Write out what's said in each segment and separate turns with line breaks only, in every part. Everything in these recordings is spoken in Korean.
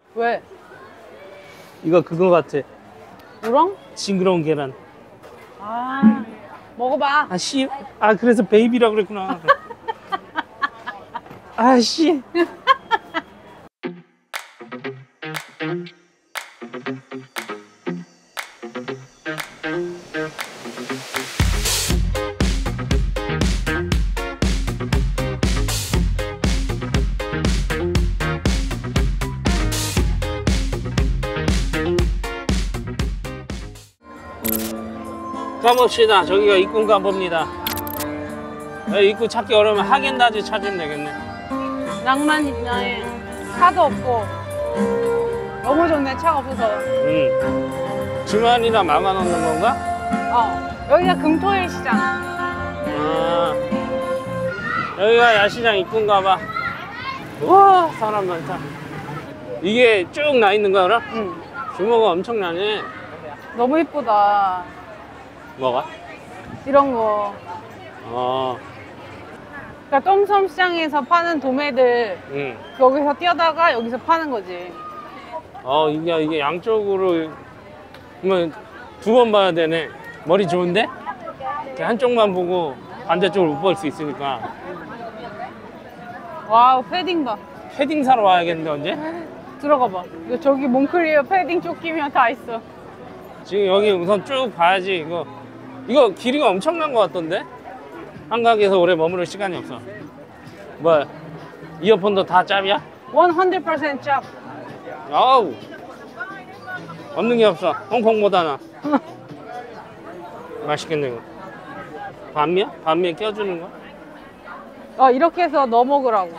왜?
이거 그거 같아.
우렁?
징그러운 계란.
아, 먹어봐.
아씨. 아 그래서 베이비라고 그랬구나. 아씨. 가봅시다. 저기가 입구인가 봅니다. 입구 찾기 어려우면 하겐다즈 찾으면 되겠네.
낭만 있네. 차도 없고. 너무 좋네, 차가 없어서.
주말이나 막아놓는 건가?
여기가 금토일 시장.
아, 여기가 야시장 입구인가 봐. 우와, 사람 많다. 이게 쭉 나 있는 거야, 그럼?
응.
규모가 엄청나네.
너무 이쁘다.
뭐가?
이런 거. 그러니까 똥섬 시장에서 파는 도매들 여기서 띄어다가 여기서 파는 거지.
이게 양쪽으로 그러면 두 번 봐야 되네. 머리 좋은데? 이렇게 한쪽만 보고 반대쪽을 못 볼 수 있으니까.
와우, 패딩 봐.
패딩 사러 와야겠는데 언제?
들어가 봐. 이거 저기 몽클리어 패딩 조끼면 다 있어.
지금 여기 우선 쭉 봐야지. 이거 길이가 엄청난 것 같던데? 한가게에서 오래 머무를 시간이 없어. 뭐야? 이어폰도 다 짭이야?
100% 짭.
아우, 없는 게 없어. 홍콩보다는. 맛있겠네 이거. 반미야? 반미에 껴주는 거야?
이렇게 해서 넣어 먹으라고.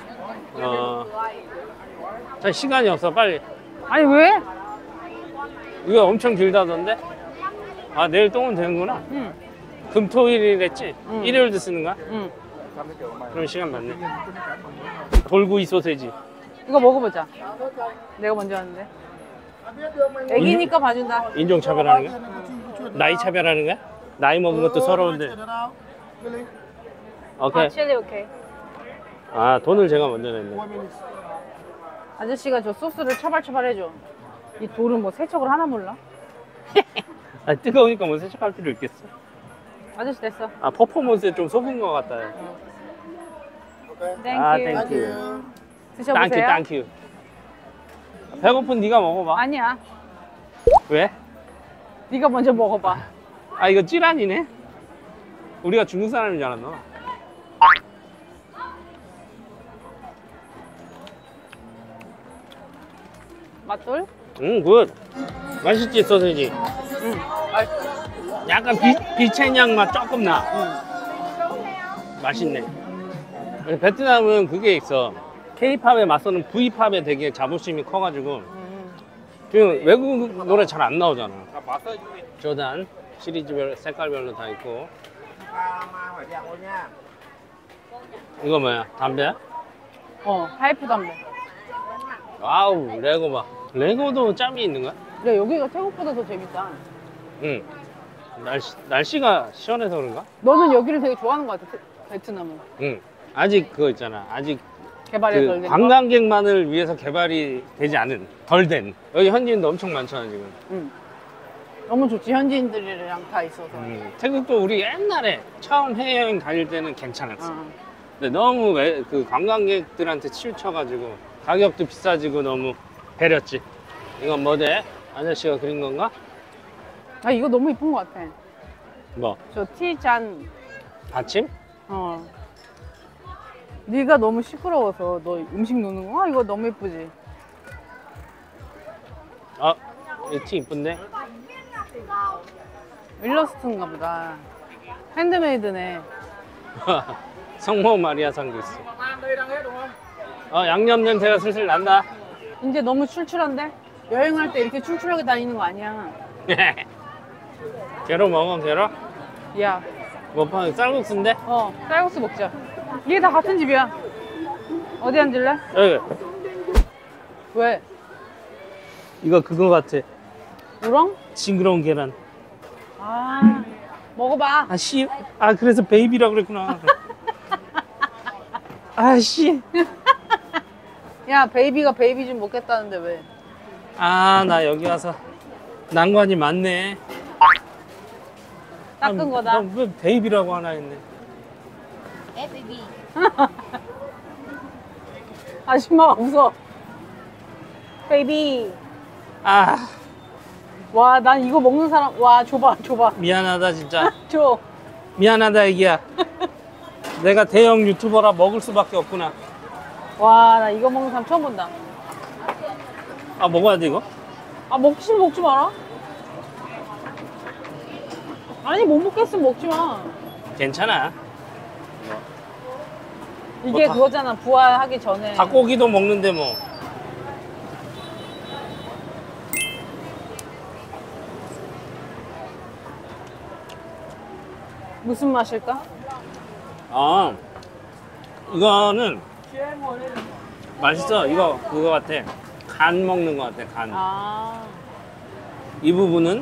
자, 시간이 없어. 빨리.
아니 왜?
이거 엄청 길다던데? 아, 내일 또 오면 되는구나.
응.
금토일이랬지?
응.
일요일도 쓰는 거야?
응.
그럼 시간 많네. 돌구이 소세지.
이거 먹어보자. 내가 먼저 하는데. 애기니까 봐준다.
인종차별하는 거야? 나이 차별하는 거야? 나이 먹은 것도 서러운데. 오케이.
칠리 오케이.
아, 돈을 제가 먼저 냈네.
아저씨가 저 소스를 처발처발 해줘. 이 돌은 뭐 세척을 하나 몰라?
아, 뜨거우니까 뭐 세척할 필요 있겠어?
아저씨 됐어.
아, 퍼포먼스에 좀 속은 것 같다.
땡큐.
아, 땡큐.
드셔보세요.
땡큐. 배고픈 네가 먹어봐.
아니야.
왜?
네가 먼저 먹어봐.
아, 이거 찌란이네? 우리가 중국 사람인 줄 알았나?
맛돌?
굿. 맛있지, 소세지?
응. 맛있어.
약간 비첸향 맛 조금 나. 맛있네. 베트남은 그게 있어. K-팝에 맞서는 V-팝에 되게 자부심이 커가지고 지금 외국 노래 잘 안 나오잖아. 조단 시리즈별 색깔별로 다 있고. 이거 뭐야? 담배야?
파이프 담배.
와우, 레고 봐. 레고도 짬이 있는 거야?
야, 여기가 태국보다 더 재밌다.
응. 날씨가 시원해서 그런가?
너는 여기를 되게 좋아하는 것 같아, 베트남은.
응. 아직 그거 있잖아. 아직
개발이 덜 된 거.
관광객만을 위해서 개발이 되지 않은, 덜 된. 여기 현지인도 엄청 많잖아, 지금.
응. 너무 좋지, 현지인들이랑 다 있어서.
태국도 우리 옛날에 처음 해외여행 다닐 때는 괜찮았어.
어.
근데 너무 그 관광객들한테 치우쳐가지고 가격도 비싸지고 너무 배렸지. 이건 뭐대? 아저씨가 그린 건가?
아, 이거 너무 이쁜 것 같아.
뭐?
저 티잔.
받침?
네가 너무 시끄러워서 너 음식 놓는 거? 이거 너무 예쁘지?
이 티 이쁜데?
일러스트인가 보다. 핸드메이드네.
성모 마리아상도 있어. 양념 냄새가 슬슬 난다.
이제 너무 출출한데? 여행할 때 이렇게 출출하게 다니는 거 아니야.
게로 먹어, 게로?
야,
뭐 파? 쌀국수인데?
쌀국수 먹자. 이게 다 같은 집이야. 어디 앉을래?
여기.
왜?
이거 그거 같아.
우렁?
징그러운 계란.
아, 먹어봐.
그래서 베이비라고 그랬구나.
야, 베이비가 베이비 좀 먹겠다는데 왜?
아, 나 여기 와서 난관이 많네.
닦은 거다.
왜 베이비라고 하나 했네.
FB.
아줌마가 웃어. 베이비.
아,
와, 난 이거 먹는 사람. 와, 줘봐, 줘봐.
미안하다 진짜.
줘.
미안하다 애기야. 내가 대형 유튜버라 먹을 수밖에 없구나.
와, 나 이거 먹는 사람 처음 본다.
아, 먹어야 돼 이거?
아, 먹지 마라. 아니, 못 먹겠으면 먹지 마.
괜찮아.
이게
뭐 다-
그거잖아, 부화하기 전에.
닭고기도 먹는데 뭐.
무슨 맛일까?
아, 이거는 맛있어. 이거 그거 같아. 간 먹는 거 같아. 간.
아,
이 부분은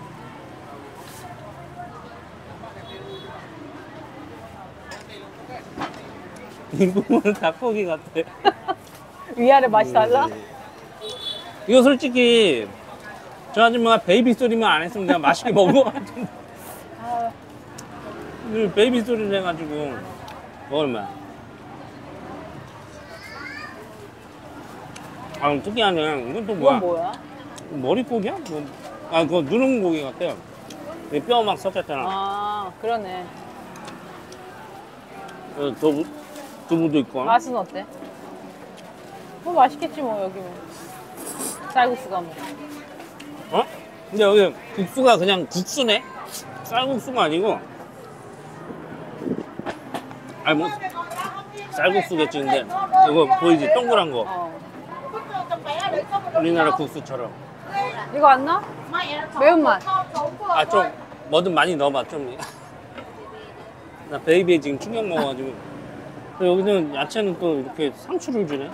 이 부분은 닭고기 같아.
위아래 맛이 달라?
이거 솔직히 저 아줌마가 베이비 소리만 안 했으면 그냥 맛있게 먹은 것 같은데.
아,
베이비 소리를 해가지고 얼마? 아, 특이하네. 이건 또 뭐야?
이건 뭐야?
머리고기야? 뭐, 아, 그거 누룽 고기 같아요. 뼈 막 섞였잖아.
아, 그러네.
두부도 있고.
맛은 어때? 뭐 맛있겠지 뭐, 여기면. 쌀국수가 뭐.
어? 근데 여기 국수가 그냥 국수네? 쌀국수가 아니고. 아니, 뭐, 쌀국수겠지. 근데 이거 보이지? 동그란 거.
어.
우리나라 국수처럼.
이거 안 나? 매운맛.
아, 좀 뭐든 많이 넣어봐. 좀. 나 베이비에 지금 충격 먹어가지고. 근데 여기는 야채는 또 이렇게 상추를 주네.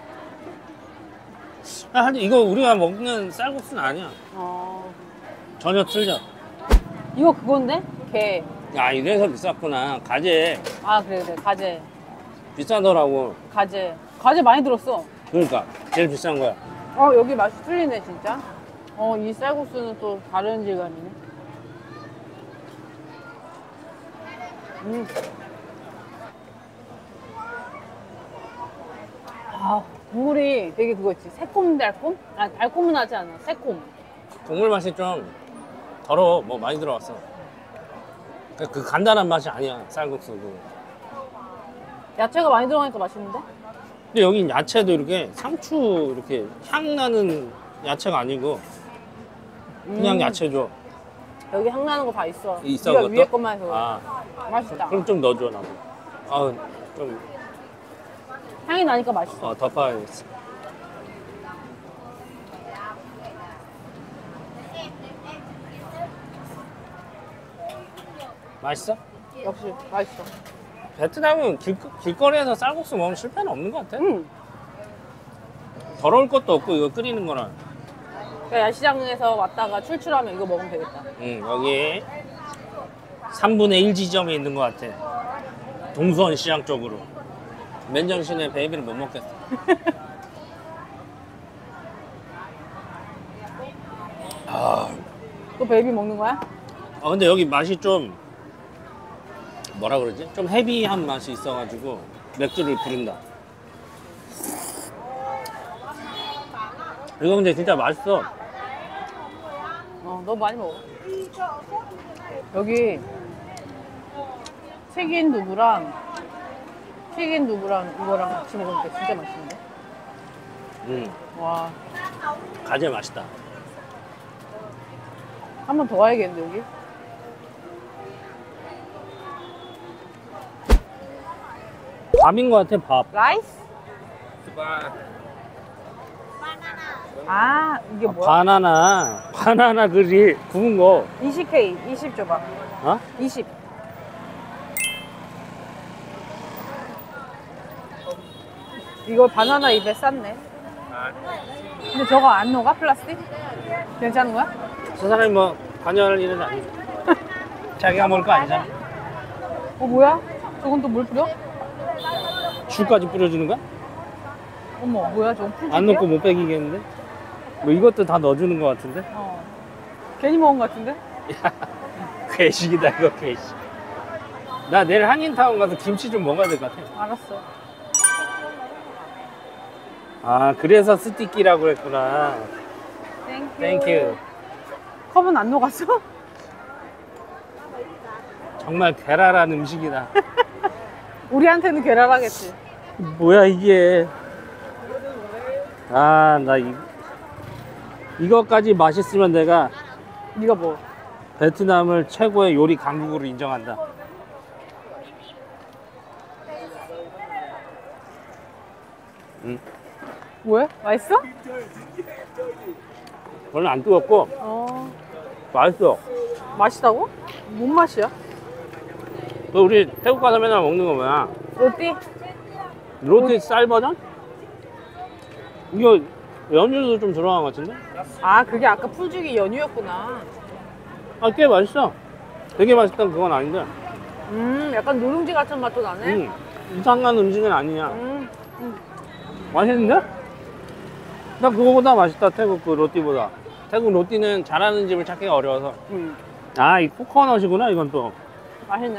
아, 하여튼 이거 우리가 먹는 쌀국수는 아니야.
어.
전혀 틀려.
이거 그건데? 게.
야, 이래서 비쌌구나. 가재
아, 그래, 그래. 가재.
비싸더라고.
가재. 가재 많이 들었어.
그러니까 제일 비싼 거야.
어, 여기 맛이 틀리네, 진짜. 어, 이 쌀국수는 또 다른 질감이네. 아, 국물이 되게 그거 있지. 새콤달콤? 아, 달콤은 하지 않아. 새콤.
국물 맛이 좀 더러워. 뭐 많이 들어왔어. 그 간단한 맛이 아니야. 쌀국수.
야채가 많이 들어가니까 맛있는데?
근데 여긴 야채도 이렇게 상추 이렇게 향 나는 야채가 아니고 그냥 야채 줘.
여기 향 나는 거 다 있어.
있어,
네가
그것도?
위에 것만 해서.
아,
맛있다.
그럼 좀 넣어줘 나도. 아, 좀
향이 나니까 맛있어.
덮어야겠어. 맛있어?
역시 맛있어.
베트남은 길거리에서 쌀국수 먹으면 실패는 없는 것 같아.
응.
더러울 것도 없고 이거 끓이는 거랑.
그러니까 야시장에서 왔다가 출출하면 이거 먹으면 되겠다.
여기 3분의 1 지점에 있는 것 같아. 동수원 시장 쪽으로. 맨정신에 베이비를 못 먹겠어.
또 베이비 먹는 거야?
근데 여기 맛이 좀 뭐라 그러지? 좀 헤비한 맛이 있어가지고 맥주를 부른다. 이거 근데 진짜 맛있어.
어, 너 많이 먹어. 여기 튀긴 두부랑 이거랑 같이 먹으니까 진짜 맛있는데? 와,
가재 맛있다.
한 번 더 와야겠는데 여기?
밥인 것 같아, 밥.
라이스? 아, 이게 뭐야?
바나나 그지 구운 거.
20K, 20 줘봐.
어?
20. 이거 바나나 입에 쌌네. 근데 저거 안 녹아? 플라스틱? 괜찮은 거야?
저 사람이 뭐 관여할 일은 아니지. 자기가 먹을 거 아니잖아.
어, 뭐야? 저건 또 물 뿌려?
술까지 뿌려주는 거야?
어머, 뭐야? 저건 풀
안 넣고 못 빼기겠는데? 뭐 이것도 다 넣어주는 것 같은데?
괜히 먹은 것 같은데?
괴식이다 이거 괴식. 나 내일 한인타운 가서 김치 좀 먹어야 될 것 같아.
알았어.
아 그래서 스티키라고 했구나. 땡큐.
컵은 안 녹았어?
정말 괴랄한 음식이다.
우리한테는 괴랄하겠지.
뭐야 이게. 아 나 이거까지 맛있으면 내가
네가 뭐?
베트남을 최고의 요리 강국으로 인정한다.
왜? 맛있어?
별로 안 뜨겁고 맛있어.
맛있다고? 뭔 맛이야?
그 우리 태국 가서 맨날 먹는 거 뭐야?
로띠?
로티 쌀 버전? 이거 연유도 좀 들어간 것 같은데?
아, 그게 아까 풀죽이 연유였구나.
아 꽤 맛있어. 되게 맛있다는 그건 아닌데
약간 누룽지 같은 맛도 나네.
이상한 음식은 아니야.
음.
맛있는데? 나 그거보다 맛있다. 태국 그 로띠보다. 태국 로띠는 잘하는 집을 찾기가 어려워서. 아 이 코코넛이구나 이건 또.
맛있네.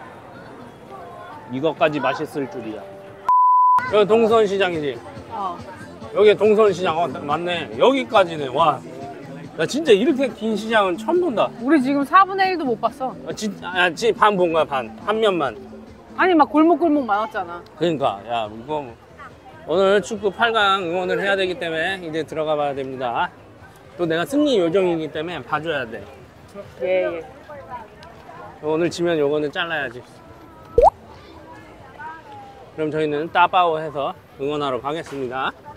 이것까지 맛있을 줄이야. 여기 동선시장이지.
어.
여기 동선시장 맞네. 여기까지네. 와. 나 진짜 이렇게 긴 시장은 처음 본다.
우리 지금 4분의 1도 못 봤어.
반 본 거야 반. 한 면만.
아니, 막 골목골목 많았잖아.
그러니까 야 이거 오늘 축구 8강 응원을 해야 되기 때문에 이제 들어가 봐야 됩니다. 또 내가 승리 요정이기 때문에 봐줘야 돼.
예.
오늘 지면 요거는 잘라야지. 그럼 저희는 따바오 해서 응원하러 가겠습니다.